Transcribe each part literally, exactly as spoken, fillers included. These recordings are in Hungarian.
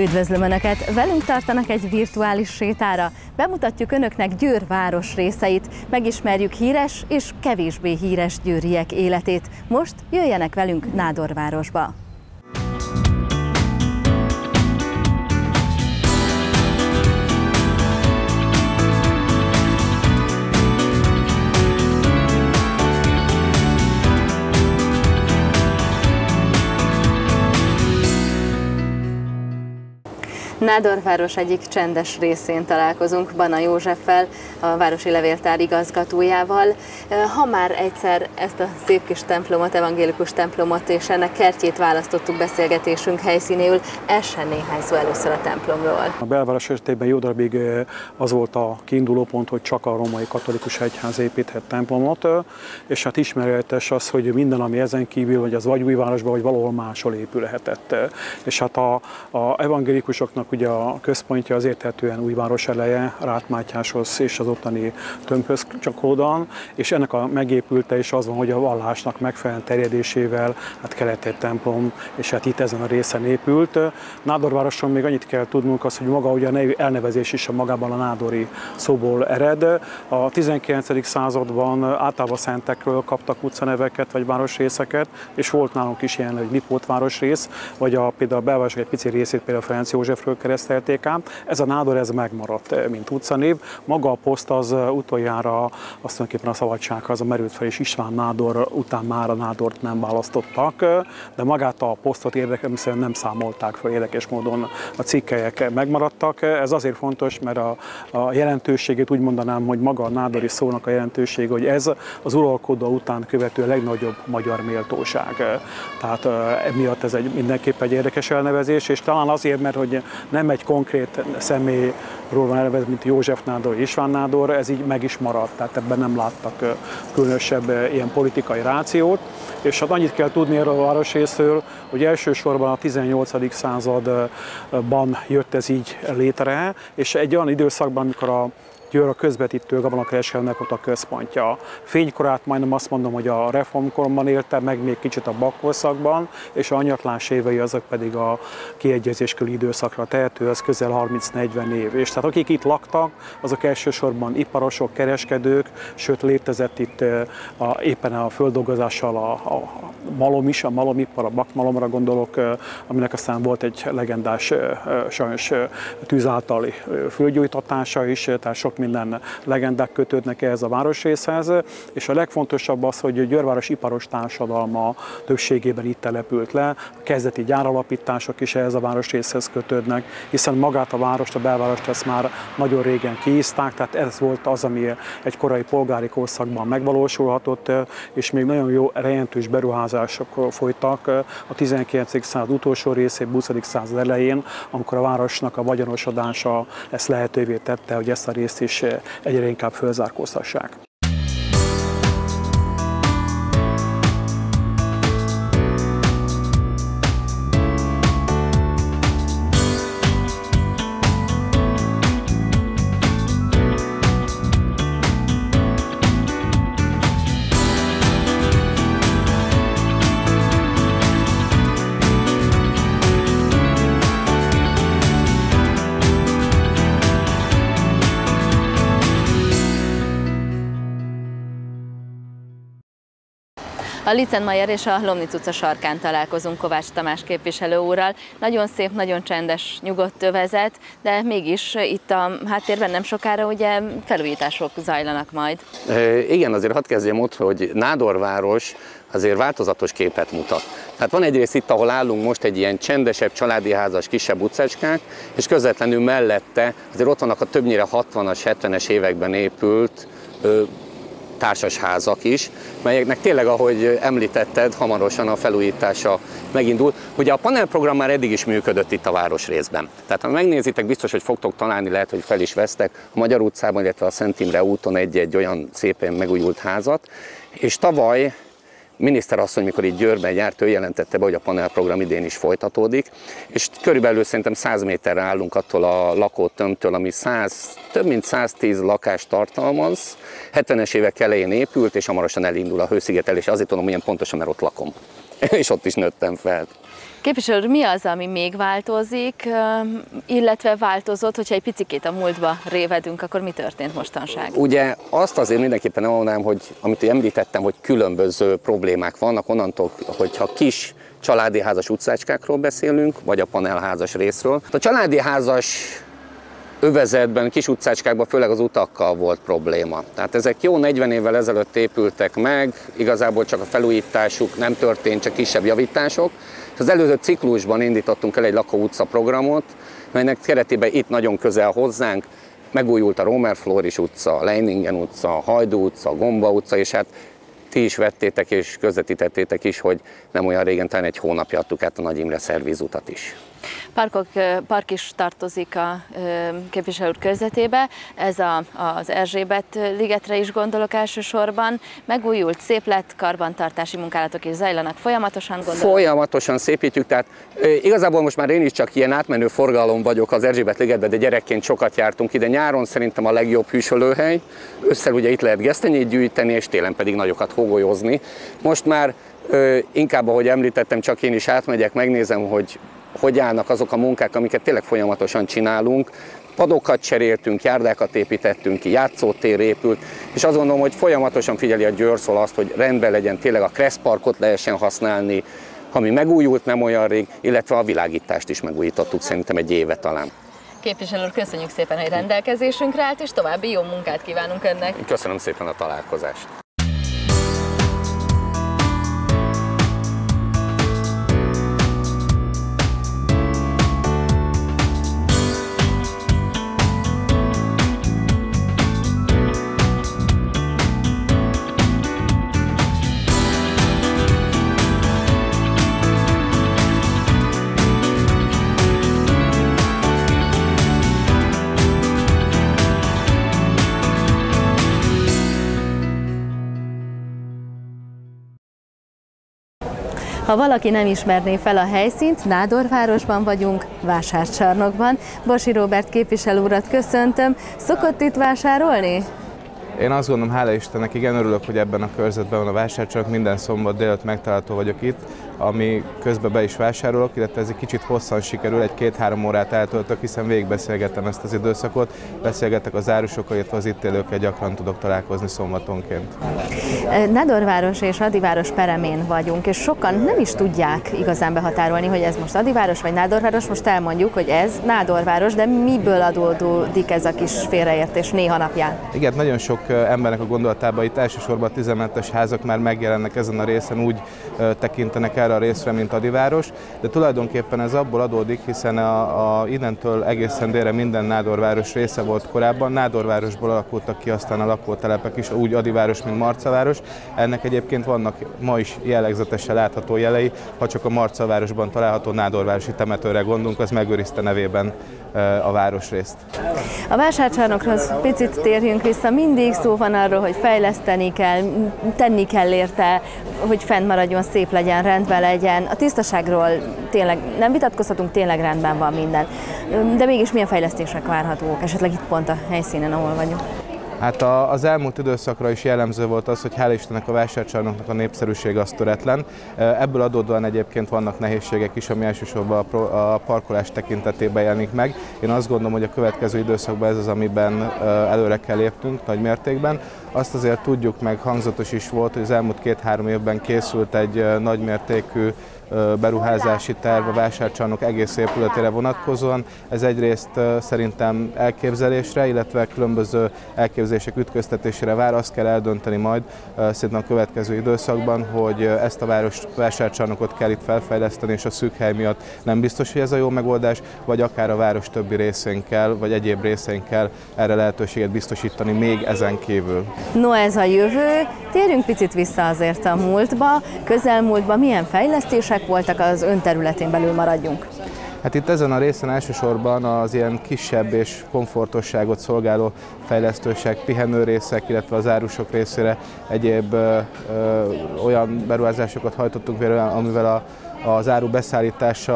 Üdvözlöm Önöket! Velünk tartanak egy virtuális sétára. Bemutatjuk Önöknek Győr város részeit, megismerjük híres és kevésbé híres győriek életét. Most jöjjenek velünk Nádorvárosba! Nádorváros egyik csendes részén találkozunk Bana Józseffel, a Városi Levéltár igazgatójával. Ha már egyszer ezt a szép kis templomot, evangélikus templomot és ennek kertjét választottuk beszélgetésünk helyszínéül, essen néhány szó először a templomról. A belváros esetében jó darabig az volt a kiinduló pont, hogy csak a római katolikus egyház építhet templomot, és hát ismeretes az, hogy minden, ami ezen kívül, vagy az vagy Újvárosban, vagy valahol máshol épülhetett. És hát a, a evangélikusoknak ugye a központja az érthetően Újváros eleje, Rátmátyáshoz és az ottani tömbhöz csakódóan, és ennek a megépülte is az van, hogy a vallásnak megfelelően terjedésével hát kellett egy templom, és hát itt ezen a részen épült. Nádorvároson még annyit kell tudnunk, az, hogy maga ugye a elnevezés is a magában a nádori szóból ered. A tizenkilencedik században általában szentekről kaptak utcaneveket vagy városrészeket, és volt nálunk is ilyen, hogy Lipót városrész, vagy a, például a belvárosok egy pici részét például Ferenc Józsefről keresztelték ám. Ez a nádor, ez megmaradt, mint utcanév. Maga a poszt az utoljára azt tulajdonképpen a szabadsághoz a merült fel, és István nádor után már a nádort nem választottak, de magát a posztot érdekes, nem számolták fel, érdekes módon a cikkelyek megmaradtak. Ez azért fontos, mert a, a jelentőségét úgy mondanám, hogy maga a nádori szónak a jelentősége, hogy ez az uralkodó után követő a legnagyobb magyar méltóság. Tehát emiatt ez egy, mindenképp egy érdekes elnevezés, és talán azért, mert hogy nem egy konkrét személyről van elnevezve, mint József nádor, István nádor, ez így meg is maradt, tehát ebben nem láttak különösebb ilyen politikai rációt. És hát annyit kell tudni erről a városrészről, hogy elsősorban a tizennyolcadik században jött ez így létre, és egy olyan időszakban, amikor a Győr a közvetítő gabonakereskedelmnek ott a központja. Fénykorát majdnem azt mondom, hogy a reformkorban élte, meg még kicsit a bakkorszakban, és a hanyatlás évei azok pedig a kiegyezéskörüli időszakra tehető, ez közel harminc-negyven év. És tehát akik itt laktak, azok elsősorban iparosok, kereskedők, sőt létezett itt a, éppen a földolgozással a, a malom is, a malomipar, a bakmalomra gondolok, aminek aztán volt egy legendás, sajnos tűz általi földgyújtatása is, tehát sok minden legendák kötődnek ehhez a városrészhez, és a legfontosabb az, hogy Győrváros iparos társadalma többségében itt települt le, a kezdeti gyáralapítások is ehhez a városrészhez kötődnek, hiszen magát a várost, a belvárost ezt már nagyon régen kiízták, tehát ez volt az, ami egy korai polgári korszakban megvalósulhatott, és még nagyon jó jelentős beruházások folytak a tizenkilencedik század utolsó részében, huszadik század elején, amikor a városnak a vagyonosodása ezt lehetővé tette, hogy ezt a részt is egyre inkább fölzárkóztassák. A Litzenmajer és a Lomnic utca sarkán találkozunk Kovács Tamás képviselő úrral. Nagyon szép, nagyon csendes, nyugodt övezet, de mégis itt a háttérben nem sokára ugye felújítások zajlanak majd. E, igen, azért hadd kezdjem ott, hogy Nádorváros azért változatos képet mutat. Tehát van egy rész itt, ahol állunk most, egy ilyen csendesebb, családi házas, kisebb utcácskák, és közvetlenül mellette azért ott vannak a többnyire hatvanas, hetvenes években épült ö, társasházak is, melyeknek tényleg, ahogy említetted, hamarosan a felújítása megindul. Ugye a panelprogram már eddig is működött itt a városrészben. Tehát ha megnézitek, biztos, hogy fogtok találni, lehet, hogy fel is vesztek a Magyar utcában, illetve a Szent Imre úton egy-egy olyan szépen megújult házat. És tavaly miniszterasszony, mikor itt Győrben járt, ő jelentette be, hogy a panelprogram idén is folytatódik, és körülbelül szerintem száz méterre állunk attól a lakótömbtől, ami száz, több mint száztíz lakást tartalmaz, hetvenes évek elején épült, és hamarosan elindul a hőszigetelés, azért tudom, milyen pontosan, mert ott lakom. és ott is nőttem fel. Képviselő, mi az, ami még változik, illetve változott, hogyha egy picikét a múltba révedünk, akkor mi történt mostanság? Ugye azt azért mindenképpen elmondanám, hogy amit említettem, hogy különböző problémák vannak, onnantól, hogyha kis családi házas utcácskákról beszélünk, vagy a panelházas részről. A családi házas övezetben, kis utcácskákban főleg az utakkal volt probléma. Tehát ezek jó negyven évvel ezelőtt épültek meg, igazából csak a felújításuk nem történt, csak kisebb javítások. És az előző ciklusban indítottunk el egy lakóutca programot, melynek keretében itt nagyon közel hozzánk megújult a Rómer Flóris utca, a Leiningen utca, a Hajdú utca, a Gomba utca, és hát ti is vettétek és közvetítettétek is, hogy nem olyan régen, talán egy hónapja adtuk át a Nagy Imre szervízutat is. Parkok, park is tartozik a képviselő úr körzetébe, ez a, az Erzsébet ligetre is gondolok elsősorban. Megújult, szép lett, karbantartási munkálatok is zajlanak folyamatosan, gondolom. Folyamatosan szépítjük, tehát e, igazából most már én is csak ilyen átmenő forgalom vagyok az Erzsébet ligetben, de gyerekként sokat jártunk ide. Nyáron szerintem a legjobb hűsölőhely, ősszel ugye itt lehet gesztenyét gyűjteni, és télen pedig nagyokat hógolyozni. Most már e, inkább, ahogy említettem, csak én is átmegyek, megnézem, hogy hogy állnak azok a munkák, amiket tényleg folyamatosan csinálunk. Padokat cseréltünk, járdákat építettünk ki, játszótér épült, és azt gondolom, hogy folyamatosan figyeli a Győrszol azt, hogy rendben legyen, tényleg a Kressz Parkot lehessen használni, ami megújult nem olyan rég, illetve a világítást is megújítottuk szerintem egy éve talán. Képviselő úr, köszönjük szépen, hogy rendelkezésünkre állt, és további jó munkát kívánunk önnek. Köszönöm szépen a találkozást. Ha valaki nem ismerné fel a helyszínt, Nádorvárosban vagyunk, vásárcsarnokban. Borsi Róbert képviselő urat köszöntöm. Szokott itt vásárolni? Én azt gondolom, hála Istennek, igen, örülök, hogy ebben a körzetben van a vásárcsarnok, minden szombat délután megtalálható vagyok itt, ami közben be is vásárolok, illetve ez egy kicsit hosszan sikerül, egy-két-három órát eltöltök, hiszen végigbeszélgettem ezt az időszakot, beszélgetek az árusokkal, illetve az itt élőkkel gyakran tudok találkozni szombatonként. Nádorváros és Adiváros peremén vagyunk, és sokan nem is tudják igazán behatárolni, hogy ez most Adiváros vagy Nádorváros, most elmondjuk, hogy ez Nádorváros, de miből adódik ez a kis félreértés néha napján? Igen, nagyon sok embernek a gondolatában itt elsősorban a tizenkettes házak már megjelennek ezen a részen, úgy tekintenek erre a részre, mint Adiváros, de tulajdonképpen ez abból adódik, hiszen a, a innentől egészen délre minden Nádorváros része volt korábban. Nádorvárosból alakultak ki aztán a lakótelepek is, úgy Adiváros, mint Marcaváros. Ennek egyébként vannak ma is jellegzetesen látható jelei, ha csak a Marcavárosban található Nádorvárosi temetőre gondolunk, az megőrizte nevében a városrészt. A vásárcsarnokhoz picit térjünk vissza, mindig szó van arról, hogy fejleszteni kell, tenni kell érte, hogy fenn maradjon, szép legyen, rendben legyen. A tisztaságról tényleg nem vitatkozhatunk, tényleg rendben van minden. De mégis milyen fejlesztések várhatók, esetleg itt pont a helyszínen, ahol vagyunk? Hát az elmúlt időszakra is jellemző volt az, hogy hál' Istennek a vásárcsarnoknak a népszerűsége az töretlen. Ebből adódóan egyébként vannak nehézségek is, ami elsősorban a parkolás tekintetében jelenik meg. Én azt gondolom, hogy a következő időszakban ez az, amiben előre kell lépnünk nagy mértékben. Azt azért tudjuk, meg hangzatos is volt, hogy az elmúlt két-három évben készült egy nagymértékű beruházási terv a vásárcsarnok egész épületére vonatkozóan. Ez egyrészt szerintem elképzelésre, illetve különböző elképzelések ütköztetésére vár. Azt kell eldönteni majd szerintem a következő időszakban, hogy ezt a város, vásárcsarnokot kell itt felfejleszteni, és a szűk hely miatt nem biztos, hogy ez a jó megoldás, vagy akár a város többi részén kell, vagy egyéb részén kell erre lehetőséget biztosítani még ezen kívül. No, ez a jövő. Térjünk picit vissza azért a múltba, közelmúltba, milyen fejlesztések voltak, az ön területén belül maradjunk? Hát itt ezen a részen elsősorban az ilyen kisebb és komfortosságot szolgáló fejlesztőség, pihenőrészek, illetve az árusok részére egyéb ö, ö, olyan beruházásokat hajtottunk végre, amivel a, az áru beszállítása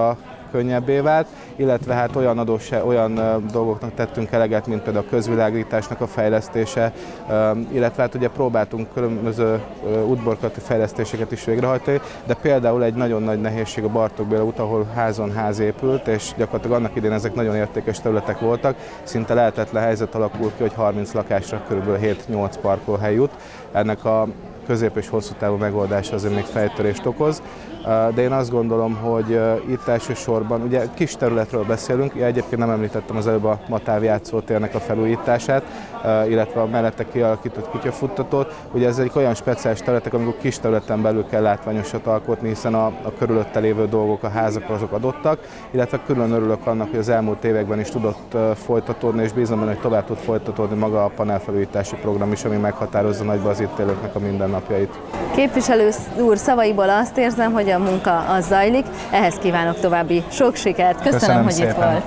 könnyebbé vált, illetve hát olyan, adósság, olyan dolgoknak tettünk eleget, mint például a közvilágításnak a fejlesztése, illetve hát ugye próbáltunk különböző útborkati fejlesztéseket is végrehajtani, de például egy nagyon nagy nehézség a Bartók Béla út, ahol házon ház épült, és gyakorlatilag annak idején ezek nagyon értékes területek voltak, szinte lehetetlen helyzet alakult ki, hogy harminc lakásra kb. hét-nyolc parkolóhely jut. Ennek a közép- és hosszú távú megoldása azért még fejtörést okoz, de én azt gondolom, hogy itt elsősorban, ugye kis területről beszélünk, én egyébként nem említettem az előbb a Matáv játszótérnek a felújítását, illetve a mellette kialakított kutyafuttatót. Ugye ez egy olyan speciális területek, amikor kis területen belül kell látványosat alkotni, hiszen a, a körülötte lévő dolgok, a házak azok adottak, illetve külön örülök annak, hogy az elmúlt években is tudott folytatódni, és bízom benne, hogy tovább tud folytatódni maga a panelfelújítási program is, ami meghatározza nagyban az itt élőknek a mindennapjait. Képviselő úr szavaiból azt érzem, hogy a munka az zajlik, ehhez kívánok további sok sikert. Köszönöm, Köszönöm hogy szépen. itt volt.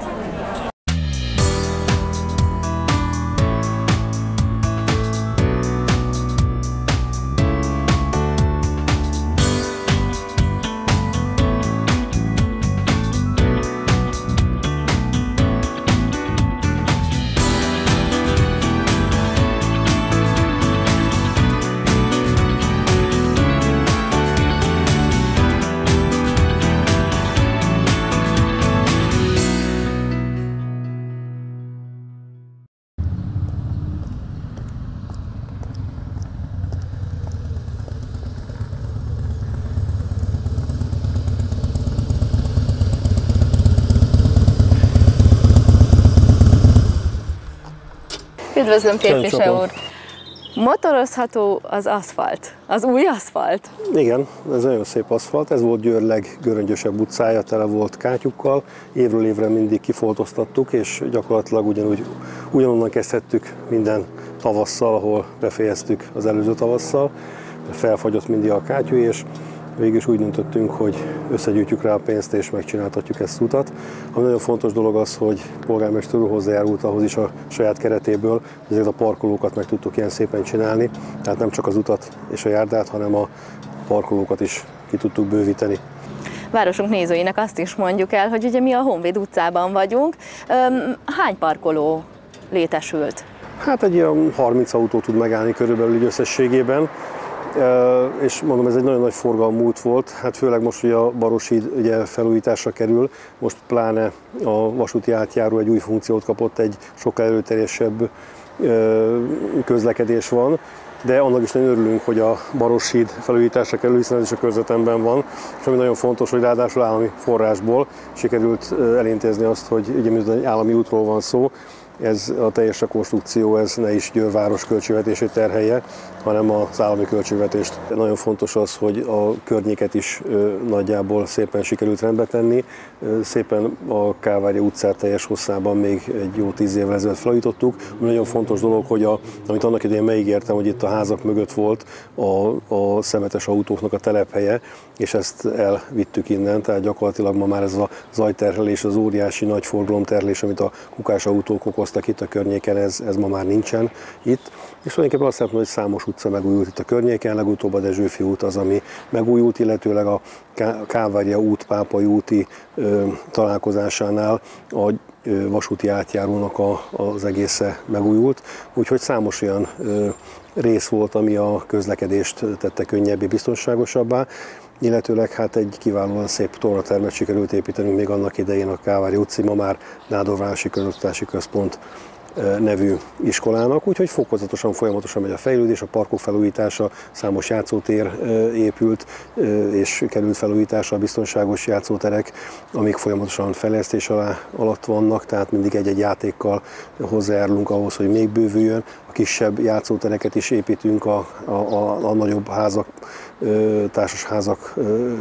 Üdvözlöm, képviselő úr! Motorozható az aszfalt, az új aszfalt? Igen, ez nagyon szép aszfalt, ez volt Győr leggöröngyösebb utcája, tele volt kátyukkal, évről évre mindig kifoltoztattuk, és gyakorlatilag ugyanúgy, ugyanonnan kezdhettük minden tavasszal, ahol befejeztük az előző tavasszal, felfagyott mindig a kátyú, és végül is úgy döntöttünk, hogy összegyűjtjük rá a pénzt és megcsináltatjuk ezt az utat. Ami nagyon fontos dolog az, hogy polgármester úr hozzájárult ahhoz is a saját keretéből, hogy ezeket a parkolókat meg tudtuk ilyen szépen csinálni. Tehát nem csak az utat és a járdát, hanem a parkolókat is ki tudtuk bővíteni. Városunk nézőinek azt is mondjuk el, hogy ugye mi a Honvéd utcában vagyunk. Hány parkoló létesült? Hát egy ilyen harminc autó tud megállni körülbelül így összességében. Uh, és mondom, ez egy nagyon nagy forgalmú út volt, hát főleg most, hogy a Baroshíd ugye felújításra kerül, most pláne a vasúti átjáró egy új funkciót kapott, egy sokkal erőteljesebb uh, közlekedés van, de annak is nagyon örülünk, hogy a Baroshíd felújításra kerül, hiszen ez is a körzetemben van, és ami nagyon fontos, hogy ráadásul állami forrásból sikerült uh, elintézni azt, hogy ugye miután egy állami útról van szó, ez a teljes rekonstrukció ez ne is Győr város költségvetését terhelje, hanem az állami költségvetést. Nagyon fontos az, hogy a környéket is nagyjából szépen sikerült rendbe tenni. Szépen a Kálvária utcát teljes hosszában még egy jó tíz évvel ezelőtt felújítottuk. Nagyon fontos dolog, hogy a, amit annak idején megígértem, hogy itt a házak mögött volt a, a szemetes autóknak a telephelye, és ezt elvittük innen, tehát gyakorlatilag ma már ez a zajterhelés, az óriási nagy forgalomterhelés, amit a kukás autók okoztak itt a környéken, ez, ez ma már nincsen itt. És tulajdonképpen azt szeretném, hogy számos utca megújult itt a környéken, legutóbb a Dezsőfi út az, ami megújult, illetőleg a Kálvária út, Pápai úti ö, találkozásánál a ö, vasúti átjárónak a, az egésze megújult, úgyhogy számos olyan ö, rész volt, ami a közlekedést tette könnyebbé, biztonságosabbá, illetőleg hát egy kiválóan szép tornatermet sikerült építenünk még annak idején a Kálvária utcán, ma már Nádorvárosi Közoktatási Központ nevű iskolának, úgyhogy fokozatosan, folyamatosan megy a fejlődés, a parkok felújítása, számos játszótér épült és került felújításra, a biztonságos játszóterek, amik folyamatosan fejlesztés alá, alatt vannak, tehát mindig egy-egy játékkal hozzájárulunk ahhoz, hogy még bővüljön. A kisebb játszótereket is építünk a, a, a, a nagyobb házak, társas házak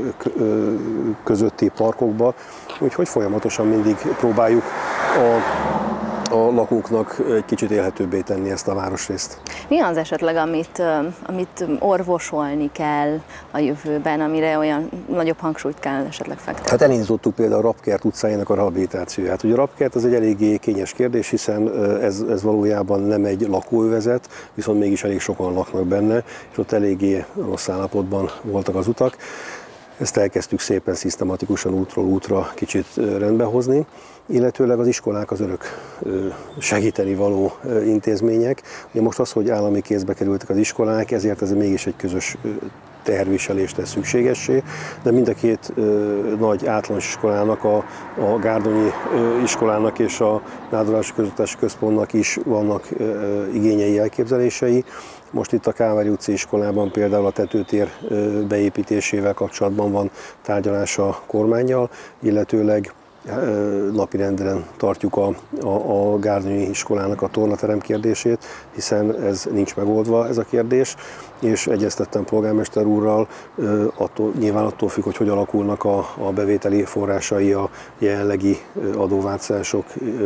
közötti parkokba, úgyhogy folyamatosan mindig próbáljuk a a lakóknak egy kicsit élhetőbbé tenni ezt a városrészt. Mi az esetleg, amit, amit orvosolni kell a jövőben, amire olyan nagyobb hangsúlyt kell esetleg fektetni? Hát elindítottuk például a Rapkert utcájának a rehabilitációját. Ugye a Rapkert az egy eléggé kényes kérdés, hiszen ez, ez valójában nem egy lakóövezet, viszont mégis elég sokan laknak benne, és ott eléggé rossz állapotban voltak az utak. ezt elkezdtük szépen szisztematikusan útról útra kicsit rendbehozni, illetőleg az iskolák az örök segíteni való intézmények. Ugye most az, hogy állami kézbe kerültek az iskolák, ezért ez mégis egy közös terviselést tesz szükségessé, de mind a két ö, nagy általános iskolának, a, a Gárdonyi ö, iskolának és a Nádorvárosi Közoktatási Központnak is vannak ö, igényei, elképzelései. Most itt a Kávári utcai iskolában például a tetőtér ö, beépítésével kapcsolatban van tárgyalás a kormánnyal, illetőleg napirenden tartjuk a, a, a Gárdonyi iskolának a tornaterem kérdését, hiszen ez nincs megoldva, ez a kérdés, és egyeztettem polgármester úrral, attól, nyilván attól függ, hogy hogy alakulnak a, a bevételi forrásai a jelenlegi adóváltozások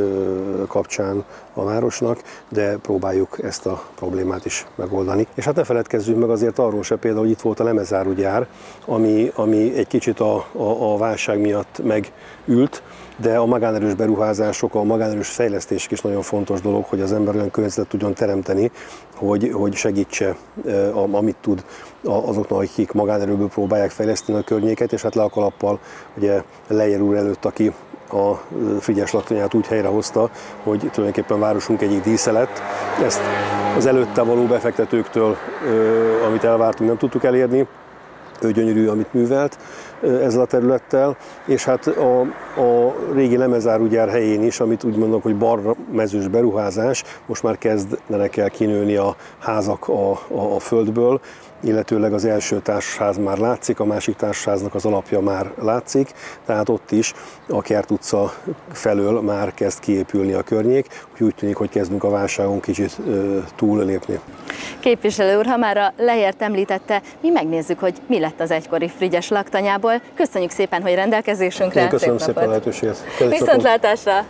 kapcsán a városnak, de próbáljuk ezt a problémát is megoldani. És hát ne feledkezzünk meg azért arról se például, hogy itt volt a lemezárugyár, ami, ami egy kicsit a, a, a válság miatt megült, de a magánerős beruházások, a magánerős fejlesztések is nagyon fontos dolog, hogy az ember olyan környezetet tudjon teremteni, hogy, hogy segítse, amit tud azoknak, akik magánerőből próbálják fejleszteni a környéket, és hát le a kalappal ugye Lejer úr előtt, aki a Frigyes laktanyát úgy helyrehozta, hogy tulajdonképpen városunk egyik dísze lett. Ezt az előtte való befektetőktől, amit elvártunk, nem tudtuk elérni. Ő gyönyörű, amit művelt ezzel a területtel, és hát a, a régi lemezárugyár helyén is, amit úgy mondom, hogy barra mezős beruházás, most már kezdenek el kinőni a házak a, a, a földből, illetőleg az első társasház már látszik, a másik társasháznak az alapja már látszik, tehát ott is a Kert utca felől már kezd kiépülni a környék, úgyhogy úgy tűnik, hogy kezdünk a válságon kicsit ö, túllépni. Képviselő úr, ha már a Lejert említette, mi megnézzük, hogy mi lett az egykori Frigyes laktanyából. Köszönjük szépen, hogy rendelkezésünkre állt. Köszönöm szépen a lehetőséget. Viszontlátásra!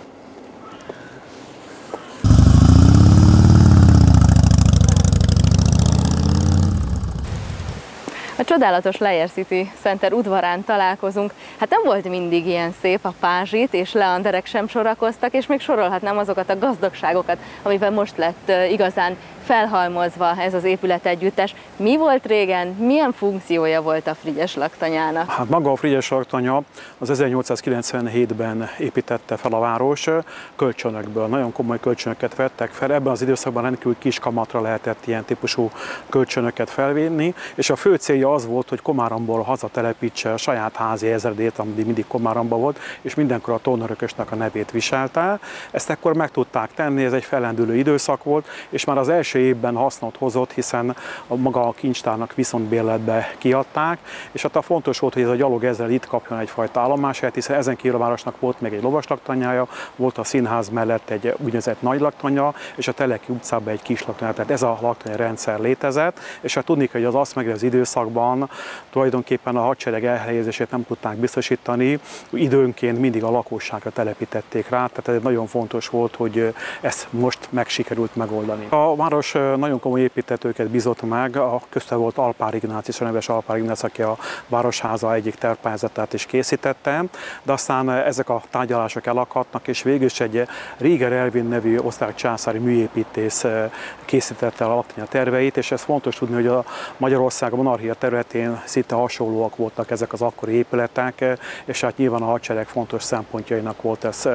A csodálatos Lejer City Center udvarán találkozunk. Hát nem volt mindig ilyen szép, a pázsit és leanderek sem sorakoztak, és még sorolhatnám azokat a gazdagságokat, amivel most lett igazán felhalmozva ez az épületegyüttes. Mi volt régen, milyen funkciója volt a Frigyes laktanyának? Hát maga a Frigyes laktanya az ezernyolcszázkilencvenhétben építette fel a város kölcsönökből. Nagyon komoly kölcsönöket vettek fel. Ebben az időszakban rendkívül kis kamatra lehetett ilyen típusú kölcsönöket felvenni, és a fő célja az volt, hogy Komáromból hazatelepítse a saját házi ezredét, ami mindig Komáromban volt, és mindenkor a tornaörökösnek a nevét viselte. Ezt ekkor meg tudták tenni, ez egy fellendülő időszak volt, és már az első évben hasznot hozott, hiszen a maga a kincstárnak viszontbérletbe kiadták, és hát a fontos volt, hogy ez a gyalog ezzel itt kapjon egyfajta állomáshelyet, hiszen ezen kívül a városnak volt még egy lovaslaktanyája, volt a színház mellett egy úgynevezett nagy laktanya, és a Teleki utcában egy kis laktanya, tehát ez a laktanya rendszer létezett, és hát tudni kell, hogy az azt meg az időszakban tulajdonképpen a hadsereg elhelyezését nem tudták biztosítani, időnként mindig a lakosságra telepítették rá, tehát ez nagyon fontos volt, hogy ezt most meg sikerült megoldani. A város nagyon komoly építtetőket bízott meg, a közte volt Alpár Ignácius, a neves Alpár Ignácius, aki a városháza egyik tervpályázatát is készítette, de aztán ezek a tárgyalások elakadtak, és végül is egy Rieger Erwin nevű osztrák császári műépítész készítette a laktanya terveit, és ez fontos tudni, hogy a Magyarország monarchia területén szinte hasonlóak voltak ezek az akkori épületek, és hát nyilván a hadsereg fontos szempontjainak volt ez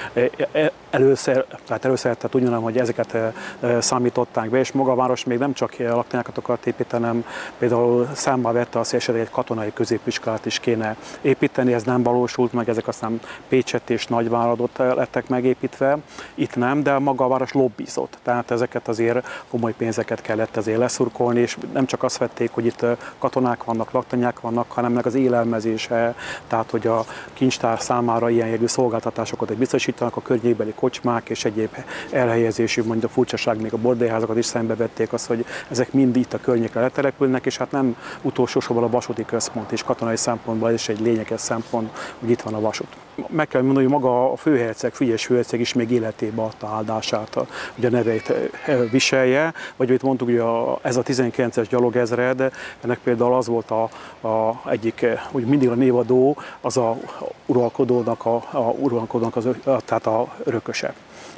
először, tehát először, tehát úgy mondom, hogy ezeket számították be, és maga a város még nem csak laktanyákat akart építeni, hanem például számba vette azt, hogy esetleg egy katonai középiskolát is kéne építeni, ez nem valósult meg, ezek aztán Pécset és Nagyváradot lettek megépítve, itt nem, de maga a város lobbizott, tehát ezeket azért komoly pénzeket kellett azért leszurkolni, és nem csak azt vették, hogy itt katonák vannak, laktanyák vannak, hanem meg az élelmezése, tehát hogy a kincstár számára ilyen jellegű szolgáltatásokat biztosítanak, a környékbeli kocsmák és egyéb elhelyezésű, mondjuk a furcsaság, még a bordélyházakat is szembevették azt, hogy ezek mind itt a környékre letelepülnek, és hát nem utolsó sorban a vasúti központ is katonai szempontból is egy lényeges szempont, hogy itt van a vasút. Meg kell mondani, hogy maga a főherceg, Frigyes főherceg is még életében adta áldását, hogy a nevét viselje, vagy itt mondtuk, hogy a, ez a tizenkilences gyalogezred, ennek például az volt a, a egyik, úgy mindig a névadó, az a uralkodónak, a, a uralkodónak az, tehát a örököse.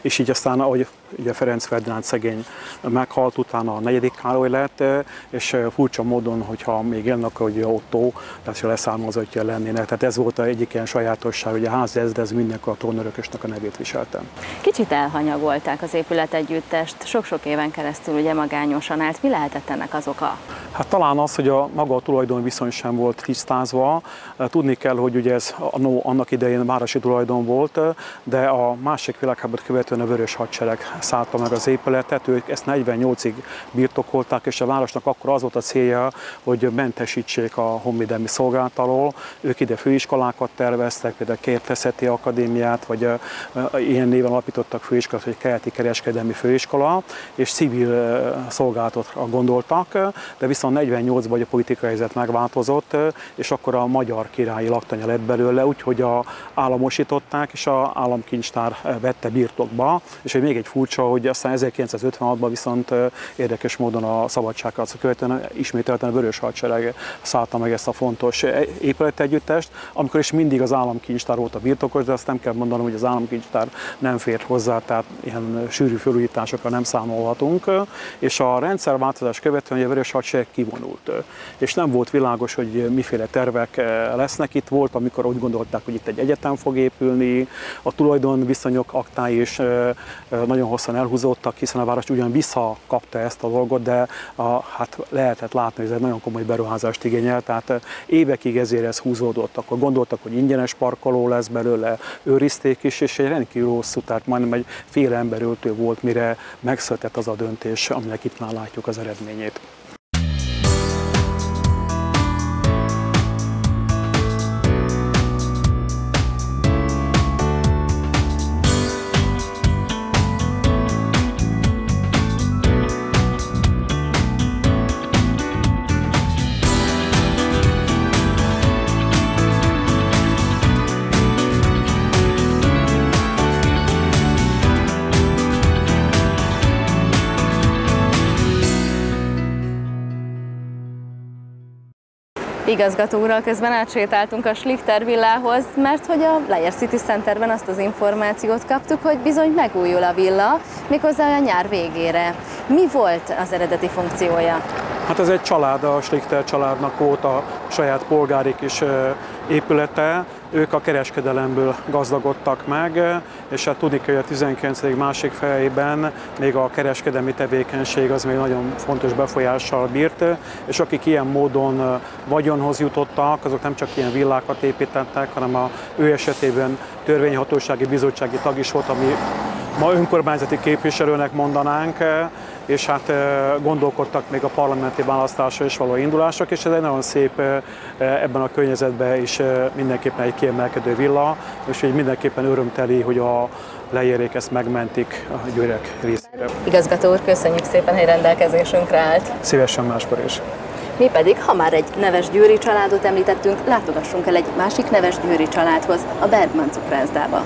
és így aztán, ahogy ugye Ferenc Ferdinánd szegény meghalt, utána a negyedik Károly lett, és furcsa módon, hogyha még élnek, hogy Ottó, tehát leszármazottja lennének. Tehát ez volt egyik ilyen sajátosság, hogy a házi ezred mindenkor a trónörökösnek a nevét viselte. Kicsit elhanyagolták az épületegyüttest, sok-sok éven keresztül ugye magányosan állt. Mi lehetett ennek az oka? Hát talán az, hogy a maga a tulajdonviszony sem volt tisztázva. Tudni kell, hogy ugye ez no, annak idején városi tulajdon volt, de a másik világháborút követően a Vörös Hadsereg szállta meg az épületet, ők ezt negyvennyolcig birtokolták, és a városnak akkor az volt a célja, hogy mentesítsék a honvédelmi szolgálat alól. Ők ide főiskolákat terveztek, például Kertészeti Akadémiát, vagy ilyen néven alapítottak főiskolát, hogy Keleti Kereskedelmi Főiskola, és civil szolgálatot gondoltak, de viszont negyvennyolcban a politikai helyzet megváltozott, és akkor a magyar királyi laktanya lett belőle, úgyhogy a államosították, és az államkincstár vette birtokba, és még egy furcsa, hogy aztán ezerkilencszázötvenhatban viszont érdekes módon a szabadságharcot követően ismételten a Vörös Hadsereg szállta meg ezt a fontos épületegyüttest, amikor is mindig az államkincstár volt a birtokos, de azt nem kell mondanom, hogy az államkincstár nem fért hozzá, tehát ilyen sűrű felújításokra nem számolhatunk, és a rendszerváltozás követően a Vörös Hadsereg kivonult, és nem volt világos, hogy miféle tervek lesznek. Itt volt, amikor úgy gondolták, hogy itt egy egyetem fog épülni, a tulajdonviszonyok aktái is nagyon hosszan elhúzódtak, hiszen a város ugyan visszakapta ezt a dolgot, de a, hát lehetett látni, hogy ez egy nagyon komoly beruházást igényel, tehát évekig ezért ez húzódott. Akkor gondoltak, hogy ingyenes parkoló lesz belőle, őrizték is, és egy rendkívül hosszú, tehát majdnem egy fél emberöltő volt, mire megszületett az a döntés, aminek itt már látjuk az eredményét. Igazgató úrral közben átsétáltunk a Schlichter villához, mert hogy a Leyer City Centerben azt az információt kaptuk, hogy bizony megújul a villa, méghozzá a nyár végére. Mi volt az eredeti funkciója? Hát ez egy család, a Schlichter családnak volt a saját polgári kis épülete, ők a kereskedelemből gazdagodtak meg, és hát tudni kell, hogy a tizenkilencedik másik felében még a kereskedelmi tevékenység az még nagyon fontos befolyással bírt, és akik ilyen módon vagyonhoz jutottak, azok nem csak ilyen villákat építettek, hanem a ő esetében törvényhatósági bizottsági tag is volt, ami ma önkormányzati képviselőnek mondanánk, és hát gondolkodtak még a parlamenti választásra is való indulások, és ez egy nagyon szép ebben a környezetben is mindenképpen egy kiemelkedő villa, és így mindenképpen örömteli, hogy a Leyerék ezt megmentik a győrek részére. Igazgató úr, köszönjük szépen, hogy rendelkezésünkre állt. Szívesen máskor is. Mi pedig, ha már egy neves győri családot említettünk, látogassunk el egy másik neves győri családhoz, a Bergman cukrászdába.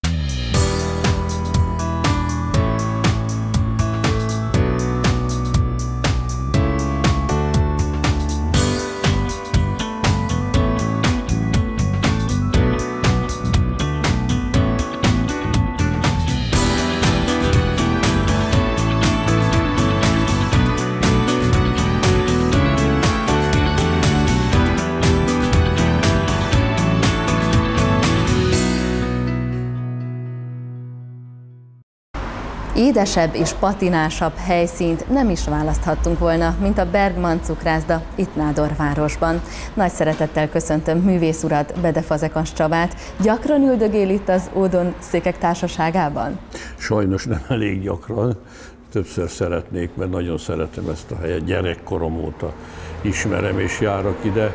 Édesebb és patinásabb helyszínt nem is választhattunk volna, mint a Bergman cukrászda itt Nádorvárosban. Nagy szeretettel köszöntöm művész urat, Bede Fazekas Csabát. Gyakran üldögél itt az Ódon székek társaságában? Sajnos nem elég gyakran. Többször szeretnék, mert nagyon szeretem ezt a helyet. Gyerekkorom óta ismerem és járok ide.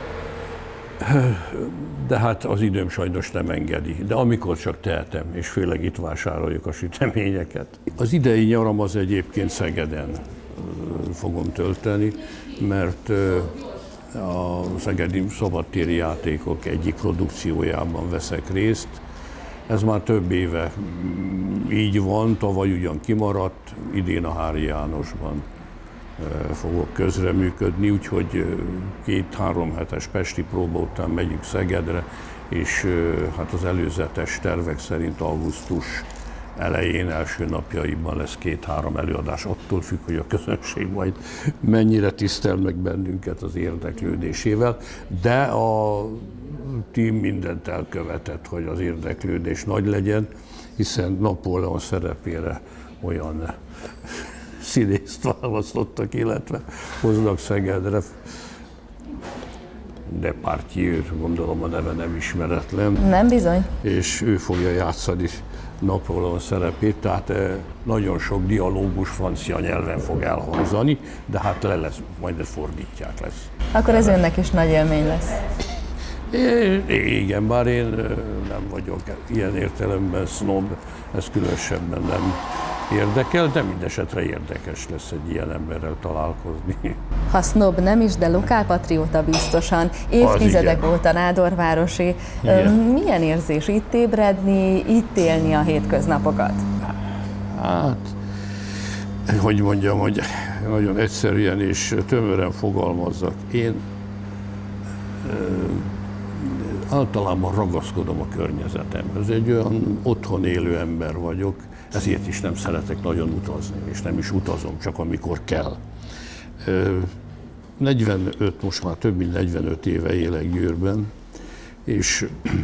De hát az időm sajnos nem engedi. De amikor csak tehetem, és főleg itt vásároljuk a süteményeket. Az idei nyaram az egyébként Szegeden fogom tölteni, mert a szegedi szabadtéri játékok egyik produkciójában veszek részt. Ez már több éve így van, tavaly ugyan kimaradt, idén a Hári Jánosban fogok közreműködni, úgyhogy két-három hetes pesti próba után megyünk Szegedre, és hát az előzetes tervek szerint augusztus elején, első napjaiban lesz két-három előadás, attól függ, hogy a közönség majd mennyire tisztel meg bennünket az érdeklődésével, de a tím mindent elkövetett, hogy az érdeklődés nagy legyen, hiszen Napóleon szerepére olyan színészt választottak, illetve hoznak Szegedre. Depardieu, gondolom a neve nem ismeretlen. Nem bizony. És ő fogja játszani Napóleon szerepét, tehát nagyon sok dialógus francia nyelven fog elhangzani, de hát le lesz, majd fordítják lesz. Akkor ez önnek is nagy élmény lesz. É, igen, bár én nem vagyok ilyen értelemben sznob, ez különösebben nem érdekel, de mindesetre érdekes lesz egy ilyen emberrel találkozni. Ha sznob nem is, de lokálpatrióta biztosan, évtizedek óta nádorvárosi. Igen. Milyen érzés itt ébredni, itt élni a hétköznapokat? Hát, hogy mondjam, hogy nagyon egyszerűen és tömören fogalmazzak. Én általában ragaszkodom a környezetemhez. Egy olyan otthon élő ember vagyok, ezért is nem szeretek nagyon utazni, és nem is utazom, csak amikor kell. negyvenöt, most már több mint negyvenöt éve élek Győrben, és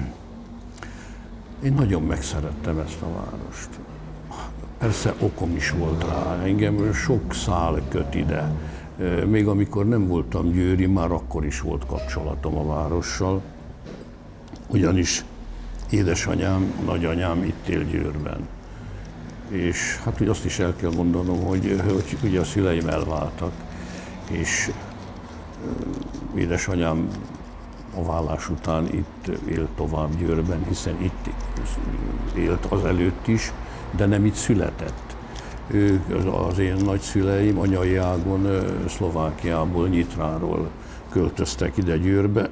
én nagyon megszerettem ezt a várost. Persze okom is volt rá, engem sok szál köt ide. Még amikor nem voltam győri, már akkor is volt kapcsolatom a várossal, ugyanis édesanyám, nagyanyám itt él Győrben. És hát ugye azt is el kell mondanom, hogy, hogy ugye a szüleim elváltak, és édesanyám a vállás után itt élt tovább Győrben, hiszen itt élt azelőtt is, de nem itt született. Ők, az én nagyszüleim anyai ágon Szlovákiából, Nyitráról költöztek ide Győrbe,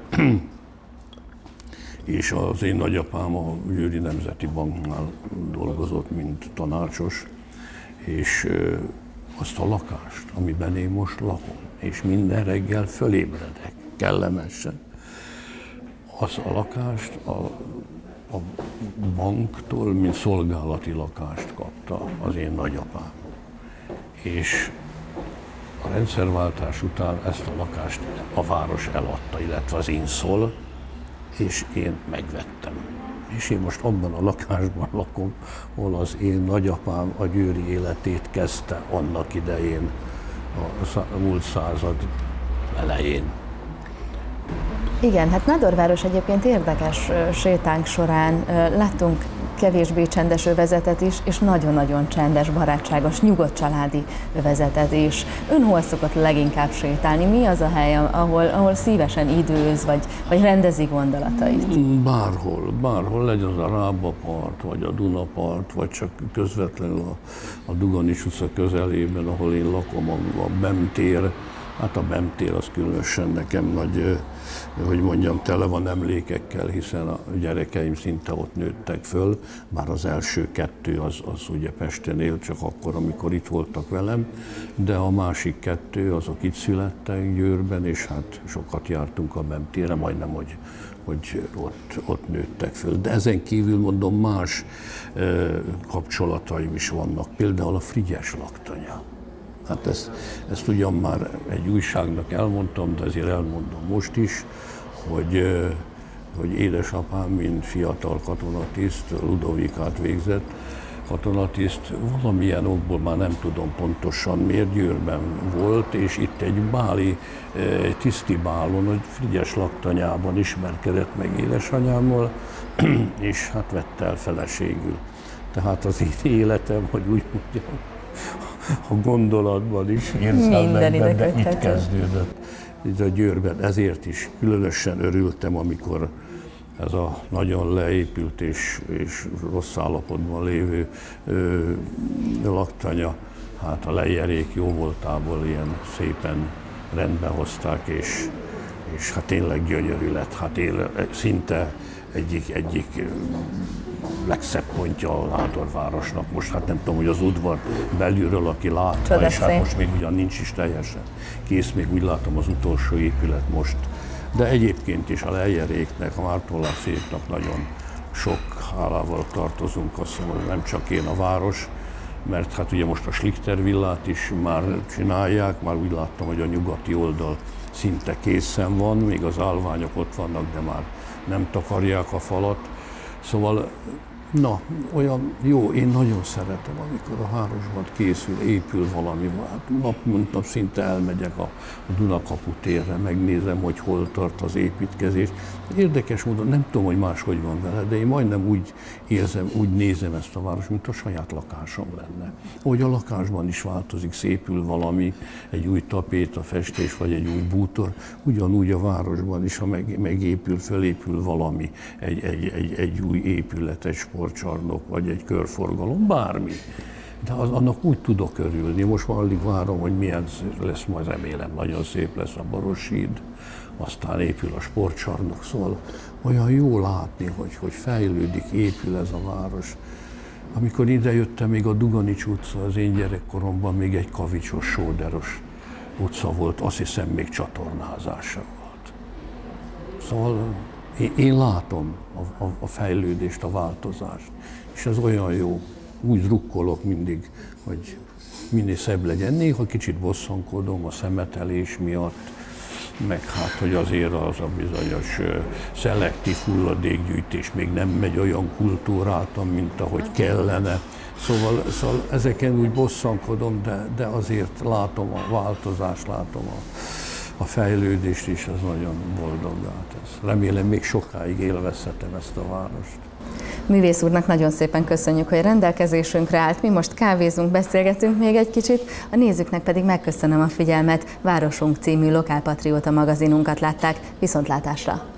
és az én nagyapám a Győri Nemzeti Banknál dolgozott, mint tanácsos, és azt a lakást, amiben én most lakom, és minden reggel fölébredek, kellemesen, azt a lakást a, a banktól, mint szolgálati lakást kapta az én nagyapám. És a rendszerváltás után ezt a lakást a város eladta, illetve az Inszol, és én megvettem. És én most abban a lakásban lakom, ahol az én nagyapám a győri életét kezdte annak idején, a múlt század elején. Igen, hát Nádorváros egyébként érdekes sétánk során láttunk kevésbé csendes övezetet is, és nagyon-nagyon csendes, barátságos, nyugodt családi övezetet is. Ön hol szokott leginkább sétálni? Mi az a hely, ahol, ahol szívesen időz, vagy, vagy rendezi gondolatait? Bárhol, bárhol, legyen az a Rába part, vagy a Duna part, vagy csak közvetlenül a, a Dugonis utca közelében, ahol én lakom, a, a Bem tér. Hát a Bem tér az különösen nekem nagy, hogy mondjam, tele van emlékekkel, hiszen a gyerekeim szinte ott nőttek föl, bár az első kettő az, az ugye Pesten élt, csak akkor, amikor itt voltak velem, de a másik kettő azok itt születtek Győrben, és hát sokat jártunk a Bem térre, majdnem, hogy, hogy ott, ott nőttek föl. De ezen kívül mondom, más eh, kapcsolataim is vannak, például a Frigyes laktanya. Hát ezt, ezt ugyan már egy újságnak elmondtam, de azért elmondom most is, hogy, hogy édesapám, mint fiatal katonatiszt, Ludovikát végzett katonatiszt, valamilyen okból már nem tudom pontosan miért, Győrben volt, és itt egy báli tiszti bálon, hogy Frigyes laktanyában ismerkedett meg édesanyámmal, és hát vette el feleségül. Tehát az én életem, hogy úgy mondjam, a gondolatban is, érzelmekben, de itt kezdődött, itt a Győrben. Ezért is különösen örültem, amikor ez a nagyon leépült és, és rossz állapotban lévő ö, laktanya, hát a lejárék jó voltából ilyen szépen rendbe hozták, és, és hát tényleg gyönyörű lett, hát él, szinte egyik, egyik legszebb pontja a Nádorvárosnak. Most hát nem tudom, hogy az udvar belülről, aki látta, és hát most még ugyan nincs is teljesen kész, még úgy látom az utolsó épület most. De egyébként is a Lejjeréknek, a Márton Lászéknak nagyon sok hálával tartozunk, azt hiszem, hogy nem csak én, a város, mert hát ugye most a Schlichter villát is már csinálják, már úgy láttam, hogy a nyugati oldal szinte készen van, még az állványok ott vannak, de már nem takarják a falat. Szóval, na, olyan jó, én nagyon szeretem, amikor a városban készül, épül valami, hát nap mint nap szinte elmegyek a Dunakapu térre, megnézem, hogy hol tart az építkezés. Érdekes módon, nem tudom, hogy máshogy van vele, de én majdnem úgy érzem, úgy nézem ezt a város, mint a saját lakásom lenne. Ahogy a lakásban is változik, szépül valami, egy új tapéta, festés, vagy egy új bútor, ugyanúgy a városban is, ha meg, megépül, fölépül valami, egy, egy, egy, egy új épület, egy sportcsarnok, vagy egy körforgalom, bármi. De az, annak úgy tudok örülni. Most már alig várom, hogy milyen lesz, majd remélem, nagyon szép lesz a Baroshíd, aztán épül a sportcsarnok, szóval olyan jó látni, hogy, hogy fejlődik, épül ez a város. Amikor idejöttem, még a Duganics utca, az én gyerekkoromban még egy kavicsos, sóderos utca volt, azt hiszem még csatornázása volt. Szóval én, én látom a, a, a fejlődést, a változást, és ez olyan jó. Úgy drukkolok mindig, hogy minél szebb legyen. Néha kicsit bosszankodom a szemetelés miatt, meg hát, hogy azért az a bizonyos szelektív hulladékgyűjtés még nem megy olyan kultúráltan, mint ahogy kellene. Szóval, szóval ezeken úgy bosszankodom, de, de azért látom a változást, látom a, a fejlődést, és ez nagyon boldoggá tesz. Remélem, még sokáig élvezhetem ezt a várost. Művész úrnak nagyon szépen köszönjük, hogy rendelkezésünkre állt. Mi most kávézunk, beszélgetünk még egy kicsit, a nézőknek pedig megköszönöm a figyelmet. Városunk című lokálpatrióta magazinunkat látták. Viszontlátásra!